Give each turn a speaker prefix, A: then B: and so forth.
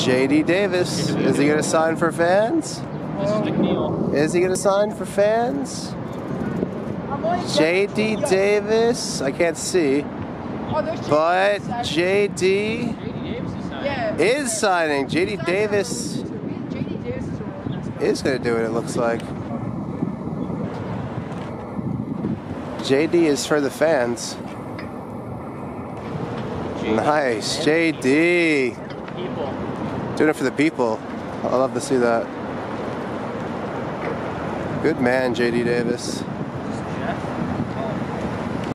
A: JD Davis. Is he going to sign for fans?
B: This is McNeil.
A: Is he going to sign for fans? JD Davis. I can't see. But JD is signing. JD Davis is going to do it, it looks like. JD is for the fans. Nice, JD. Doing it for the people. I love to see that. Good man, JD Davis.